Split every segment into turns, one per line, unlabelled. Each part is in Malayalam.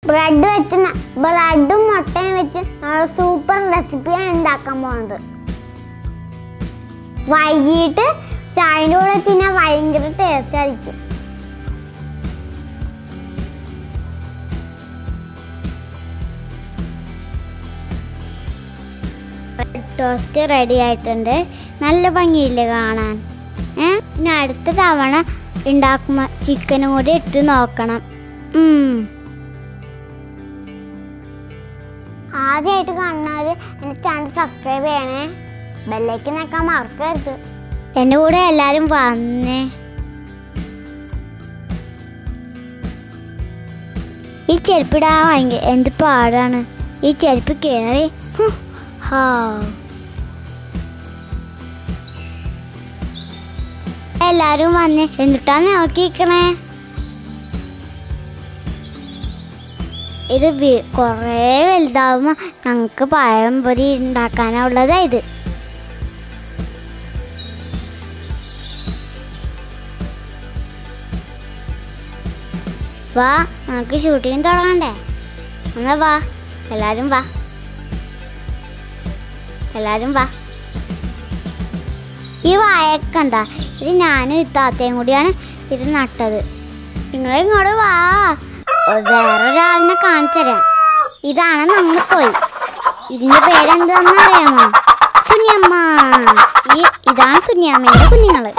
ബ്രെഡ് വെച്ച് ബ്രെഡും മുട്ടയും വെച്ച് സൂപ്പർ റെസിപ്പിയാണ് ഉണ്ടാക്കാൻ പോകുന്നത്. വൈകിട്ട് ചായൻ്റെ കൂടെ തിന്നാൻ ഭയങ്കര ടേസ്റ്റ് ആയിരിക്കും. ബ്രെഡ് ടോസ്റ്റ് റെഡി ആയിട്ടുണ്ട്. നല്ല ഭംഗിയില്ലേ കാണാൻ? പിന്നെ അടുത്ത തവണ ഉണ്ടാക്കുമ്പോൾ ചിക്കനും കൂടി ഇട്ട് നോക്കണം. ആദ്യമായിട്ട് കാണുന്നത് എൻ്റെ ചാനൽ സബ്സ്ക്രൈബ് ചെയ്യണേ, ബെല്ലൈക്കൻ നിൽക്കാൻ മറക്കരുത്. എൻ്റെ കൂടെ എല്ലാവരും വന്നേ. ഈ ചെരുപ്പിടാൻ ഭയങ്കര എന്ത് പാടാണ്. ഈ ചെരുപ്പ് കയറി എല്ലാരും വന്ന് എന്നിട്ടാണ് നോക്കിക്കണേ. ഇത് കുറേ വലുതാവുമ്പോ ഞങ്ങൾക്ക് പഴംപൊരി ഉണ്ടാക്കാനുള്ളതാ ഇത്. വാ, നമുക്ക് ഷൂട്ടിങ് തുടങ്ങണ്ടേ? എന്നാ വാ, എല്ലാരും വാ, എല്ലാരും വാ. ഈ വാഴയൊക്കെ എന്താ? ഇത് ഞാനും ഇത്താത്തയും കൂടിയാണ് ഇത് നട്ടത്. നിങ്ങളിങ്ങോട്ട് വാ, വേറൊരാളിനെ കാണിച്ചു തരാം. ഇതാണ് നമ്മൾ പോയി. ഇതിന്റെ പേരെന്താന്ന് അറിയാമോ? സുനിയമ്മ. ഇതാണ് സുനിയമ്മയുടെ കുഞ്ഞുങ്ങള്.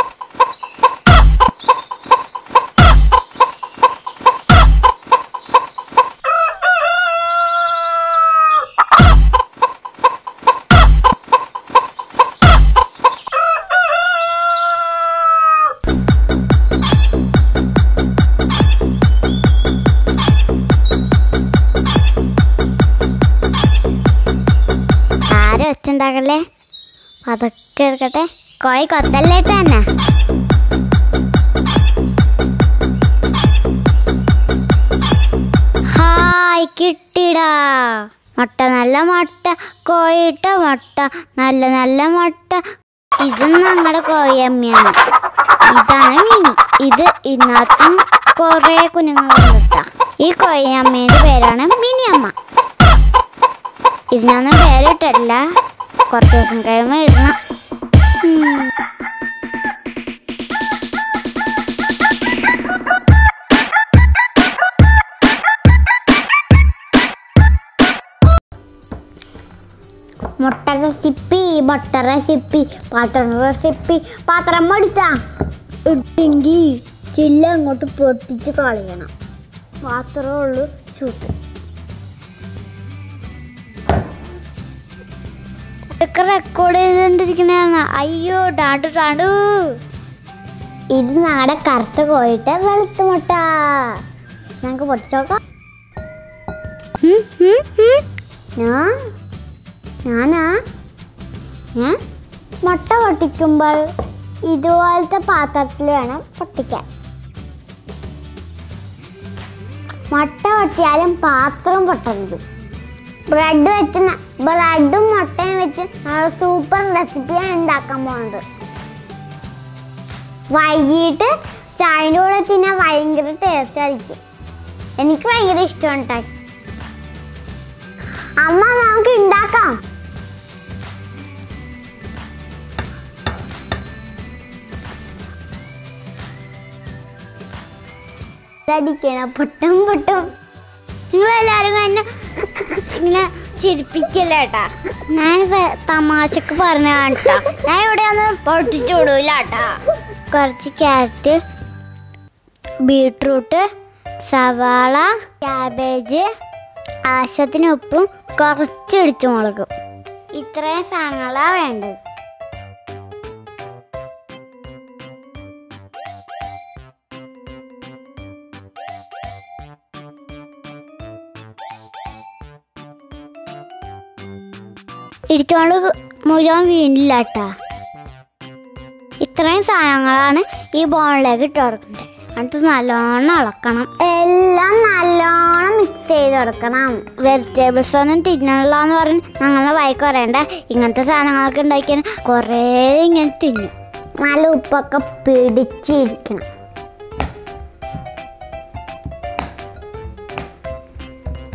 വെച്ചുണ്ടാക്കല്ലേ, അതൊക്കെ എടുക്കട്ടെ. കോഴി കൊത്തല്ലേട്ട് തന്നെ. ഹായ്, കിട്ടിടാ മുട്ട. നല്ല മുട്ട, കോഴിയിട്ട മുട്ട, നല്ല നല്ല മുട്ട. ഇത് ഞങ്ങളുടെ കോഴിയമ്മയാണ്. ഇതാണ് മിനി. ഇത് ഇതിനകത്തും കുറേ കുഞ്ഞുങ്ങളുണ്ട്. ഈ കോഴിയമ്മേൻ്റെ പേരാണ് മിനിയമ്മ. ഇതിനൊന്നും പേരിട്ടില്ല, കുറച്ച് ദിവസം കഴിയുമ്പോൾ ഇടണം. മുട്ട റെസിപ്പി, മുട്ട റെസിപ്പി, പാത്രം റെസിപ്പി. പാത്രം എടുത്താ എടുത്തെങ്കിൽ ചില്ല അങ്ങോട്ട് പൊട്ടിച്ച് കളയണം. മാത്രമേ ഉള്ളൂ ചൂട്ട്. ഇതൊക്കെ റെക്കോർഡ് ചെയ്തോണ്ടിരിക്കണ. അയ്യോ, ഡാണ്ടു ഡാണ്ടു. ഇത് നാടെ കറുത്ത കോഴിട്ട വെളുത്ത മുട്ട. ഞങ്ങൾക്ക് പൊട്ടിച്ചോക്കാം. ഞാനാ മുട്ട പൊട്ടിക്കുമ്പോൾ ഇതുപോലത്തെ പാത്രത്തിൽ വേണം പൊട്ടിക്കാൻ. മുട്ട പൊട്ടിയാലും പാത്രം പൊട്ടരുത്. ബ്രെഡും മുട്ടയും വെച്ച് സൂപ്പർ റെസിപ്പിയാണ് ഉണ്ടാക്കാൻ പോകുന്നത്. വൈകിട്ട് ചായൻ്റെ കൂടെ തിന്നാൻ ഭയങ്കര ടേസ്റ്റ് ആയിരിക്കും. എനിക്ക് ഭയങ്കര ഇഷ്ടമാണ്. അമ്മ, നമുക്ക് ഉണ്ടാക്കാം. അടിക്കണം, പൊട്ടും പൊട്ടും. നിങ്ങളെല്ലാരും എന്നെ ഇങ്ങനെ ചിരിപ്പിക്കല്ലേട്ടാ. ഞാൻ തമാശക്ക് പറഞ്ഞാട്ടാ. ഞാൻ ഇവിടെ ഒന്നും പൊട്ടിച്ചു വിടൂലാട്ടാ. കുറച്ച് ക്യാരറ്റ്, ബീട്രൂട്ട്, സവാള, ക്യാബേജ്, ആവശ്യത്തിന് ഉപ്പും കുറച്ച് ഇടിച്ചു മുളകും. ഇത്രയും സാധനങ്ങളാണ് വേണ്ടത്. ഇടിച്ചോണ്ട് മുഴുവൻ വീണില്ല കേട്ടാ. ഇത്രയും സാധനങ്ങളാണ് ഈ ബോളിലേക്ക് ഇട്ട് കൊടുക്കേണ്ടത്. എന്നിട്ട് നല്ലോണം ഇളക്കണം. എല്ലാം നല്ലോണം മിക്സ് ചെയ്ത് കൊടുക്കണം. വെജിറ്റബിൾസ് ഒന്നും തിന്നണമെന്ന് പറഞ്ഞ് ഞങ്ങളെ വായിക്ക് പറയണ്ട. ഇങ്ങനത്തെ സാധനങ്ങളൊക്കെ ഉണ്ടാക്കിയാൽ കുറേ ഇങ്ങനെ തിന്നും. നല്ല ഉപ്പൊക്കെ പിടിച്ചിരിക്കണം.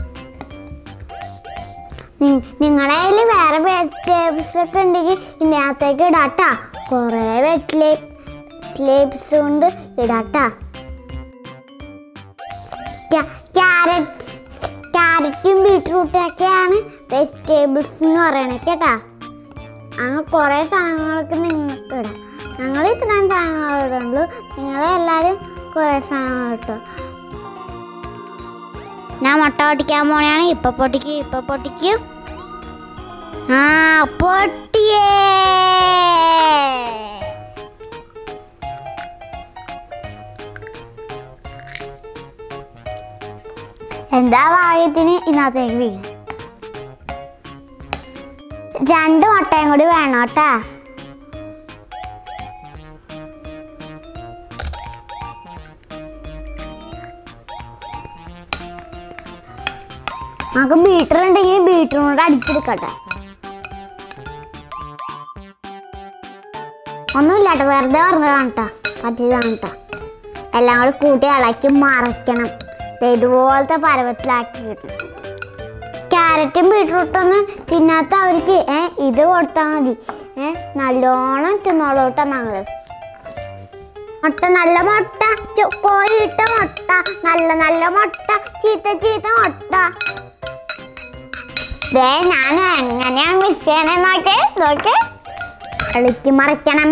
നിങ്ങളുടെ കയ്യിൽ വേറെ വെജിറ്റബിൾസ് ഒക്കെ ഉണ്ടെങ്കിൽ ഇതിനകത്തേക്ക് ഇടാട്ടാ. കുറേ വെജിറ്റബിൾസ് കൊണ്ട് ഇടാട്ടാ. ക്യാരറ്റും ബീട്രൂട്ടൊക്കെയാണ് വെജിറ്റബിൾസ് എന്ന് പറയണത് കേട്ടാ. അങ്ങനെ കുറേ സാധനങ്ങളൊക്കെ നിങ്ങൾക്ക് ഇടാം. ഞങ്ങൾ ഇത്രയും സാധനങ്ങൾ ഇടുള്ളൂ. നിങ്ങളെല്ലാവരും കുറേ സാധനങ്ങൾ ഇട്ടോ. ഞാൻ മുട്ട പൊട്ടിക്കാൻ പോണെയാണ്. ഇപ്പൊ പൊട്ടിക്കും. ആ പൊട്ടിയേ. എന്താ ഭാഗ്യത്തിന് ഇതിനകത്തേക്ക് വീഴും. 2 മുട്ടയും കൂടി വേണം കേട്ടാ. നമുക്ക് ബീറ്റർ ഉണ്ടെങ്കിൽ ബീറ്ററും കൂടെ അടിച്ചെടുക്കട്ടെ. ഒന്നുമില്ലാട്ടോ, വെറുതെ പറഞ്ഞതാണ് കേട്ടോ, പറ്റിയതാണ് കേട്ടോ. എല്ലാം കൂടി കൂട്ടി ഇളക്കി മറയ്ക്കണം. ഇതുപോലത്തെ പരുവത്തിലാക്കി കിട്ടണം. ക്യാരറ്റും ബീട്രൂട്ടൊന്നും തിന്നാത്ത അവർക്ക് ഇത് കൊടുത്താൽ മതി. നല്ലോണം തിന്നോളൂ കേട്ടോ. ഞങ്ങൾ മുട്ട, നല്ല മുട്ട, കോഴിയിട്ട മുട്ട, നല്ല മുട്ട, ചീത്ത മുട്ട. ഞാൻ എങ്ങനെയാണ് മിക്സ് ചെയ്യണമെന്ന് നോക്കേ. ഇളക്കി മറിക്കണം.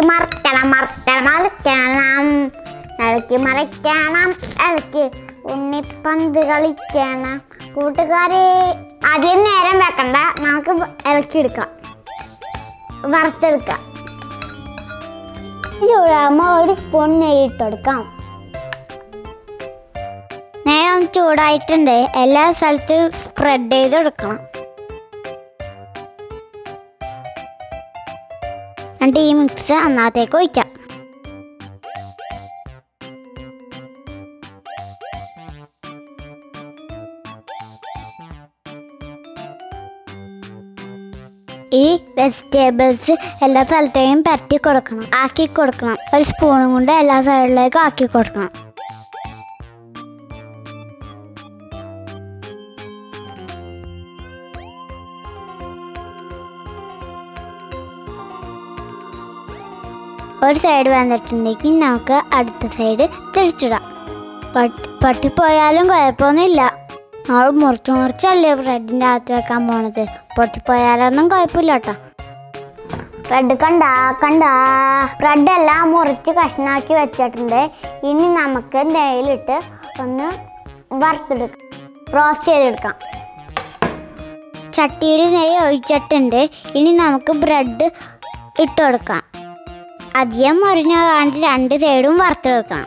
ഇളക്കി ഉണ്ണിപ്പന്ത് കളിക്കണം. കൂട്ടുകാരെ അധികം നേരം വെക്കണ്ട, നമുക്ക് ഇളക്കിയെടുക്കാം, വറുത്തെടുക്കാം. ചൂടാകുമ്പോൾ 1 സ്പൂൺ നെയ്യ് ഇട്ടെടുക്കാം. നെയ്യ് ഒന്ന് ചൂടായിട്ടുണ്ട്. എല്ലാ സ്ഥലത്തും സ്പ്രെഡ് ചെയ്തെടുക്കണം. എന്നിട്ട് ഈ മിക്സ് അന്നത്തേക്ക് ഒഴിക്കാം. ഈ വെജിറ്റബിൾസ് എല്ലാ സ്ഥലത്തേക്കും ആക്കി കൊടുക്കണം. 1 സ്പൂണും കൊണ്ട് എല്ലാ സൈഡിലേക്കും ആക്കി കൊടുക്കണം. ഒരു സൈഡ് വന്നിട്ടുണ്ടെങ്കിൽ നമുക്ക് അടുത്ത സൈഡ് തിരിച്ചിടാം. പൊട്ടിപ്പോയാലും കുഴപ്പമൊന്നുമില്ല. നമ്മൾ മുറിച്ചല്ലേ ബ്രെഡിൻ്റെ അകത്ത് വെക്കാൻ പോണത്. പൊട്ടിപ്പോയാലൊന്നും കുഴപ്പമില്ല കേട്ടോ. ബ്രെഡ് കണ്ട ബ്രെഡെല്ലാം മുറിച്ച് കഷ്ണാക്കി വെച്ചിട്ടുണ്ട്. ഇനി നമുക്ക് നെയ്യിലിട്ട് ഒന്ന് വറുത്തെടുക്കാം, റോസ്റ്റ് ചെയ്തെടുക്കാം. ചട്ടിയിൽ നെയ്യ് ഒഴിച്ചിട്ടുണ്ട്. ഇനി നമുക്ക് ബ്രെഡ് ഇട്ട് കൊടുക്കാം. അധികം മുറിഞ്ഞ വേണ്ടി 2 സൈഡും വറുത്തെടുക്കണം.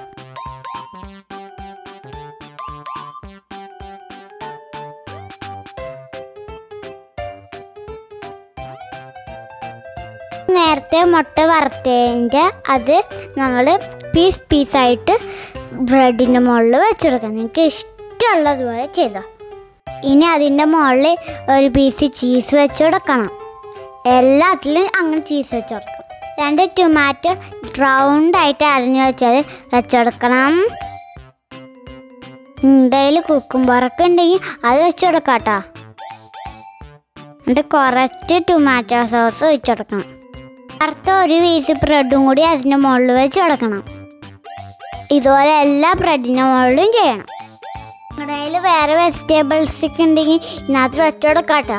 നേരത്തെ മുട്ട വറുത്തതിൻ്റെ അത് നമ്മൾ പീസായിട്ട് ബ്രെഡിൻ്റെ മുകളിൽ വെച്ചെടുക്കാം. നിങ്ങൾക്ക് ഇഷ്ടമുള്ളതുപോലെ ചെയ്തോ. ഇനി അതിൻ്റെ മുകളിൽ 1 പീസ് ചീസ് വെച്ച് കൊടുക്കണം. എല്ലാത്തിലും അങ്ങനെ ചീസ് വെച്ച് കൊടുക്കണം. 2 ടൊമാറ്റോ റൗണ്ടായിട്ട് അരിഞ്ഞ് വെച്ചെടുക്കണം. ഇതിൽ കുക്കുംബറൊക്കെ ഉണ്ടെങ്കിൽ അത് വെച്ച് കൊടുക്കാം കേട്ടോ. എന്നിട്ട് കുറച്ച് ടൊമാറ്റോ സോസ് ഒഴിച്ചെടുക്കണം. വറുത്ത 1 പീസ് ബ്രെഡും കൂടി അതിൻ്റെ മുകളിൽ വെച്ച് കൊടുക്കണം. ഇതുപോലെ എല്ലാ ബ്രെഡിൻ്റെ മുകളിലും ചെയ്യണം. നിങ്ങളുടെ കയ്യിൽ വേറെ വെജിറ്റബിൾസ് ഒക്കെ ഉണ്ടെങ്കിൽ ഇതിനകത്ത് വെച്ച് കൊടുക്കാം കേട്ടോ.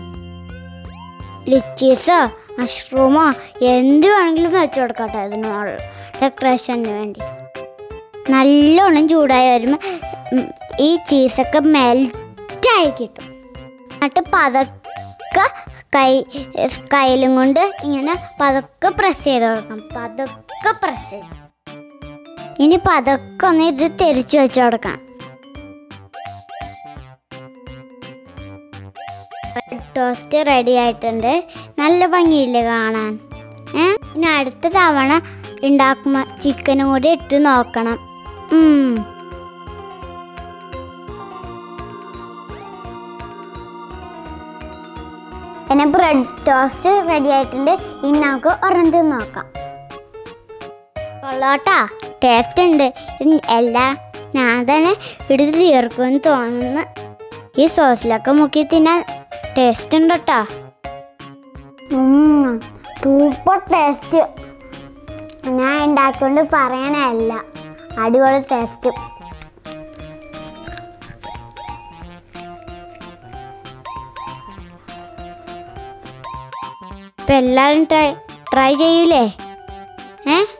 ലിച്ചീസോ മഷ്റൂമോ എന്ത് വേണമെങ്കിലും വെച്ച് കൊടുക്കാം കേട്ടോ. അതിന് മുകളിൽ ഡെക്കറേഷന് വേണ്ടി. നല്ലോണം ചൂടായി വരുമ്പോൾ ഈ ചീസൊക്കെ മെൽറ്റായി കിട്ടും. എന്നിട്ട് പതുക്കെ കയ്യിലും കൊണ്ട് ഇങ്ങനെ പതുക്കെ പ്രസ് ചെയ്ത് കൊടുക്കണം. ഇനി പതുക്കെ ഒന്ന് ഇത് തിരിച്ചു വെച്ച് കൊടുക്കണം. ടോസ്റ്റ് റെഡി ആയിട്ടുണ്ട്. നല്ല ഭംഗിയില്ലേ കാണാൻ. ഇനി അടുത്ത തവണ ഉണ്ടാക്കുമ്പോൾ ചിക്കനും കൂടി ഇട്ട് നോക്കണം. പിന്നെ ബ്രെഡ് ടോസ്റ്റ് റെഡി ആയിട്ടുണ്ട്. ഇനി നമുക്ക് ഒരെണ്ണം നോക്കാം. കൊള്ളാട്ടാ, ടേസ്റ്റ് ഉണ്ട്. എല്ലാം ഞാൻ തന്നെ എടുത്ത് ചേർക്കുമെന്ന് തോന്നുന്നു. ഈ സോസിലൊക്കെ മുക്കി തിന്നാൻ ടേസ്റ്റ് ഉണ്ട് കേട്ടാ. Super taste. ഞാൻ ഉണ്ടാക്കിക്കൊണ്ട് പറയണല്ല, അടിപൊളി ടേസ്റ്റ്. ഇപ്പം എല്ലാവരും ട്രൈ ചെയ്യൂലേ?